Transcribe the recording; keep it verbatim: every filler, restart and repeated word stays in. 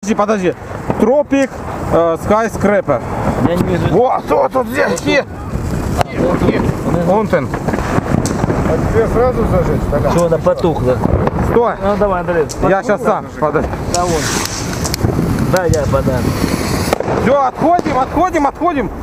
Подожди, Тропик э, Skyscraper. Я не вижу. Вот, вот, вот здесь, и. Вон он. А тебе сразу зажечь? Тогда. Что, она потухла? Стой. Ну давай, Андрей. Я сейчас сам. Подожди. Да, вон. Да, я подам. Все, отходим, отходим, отходим.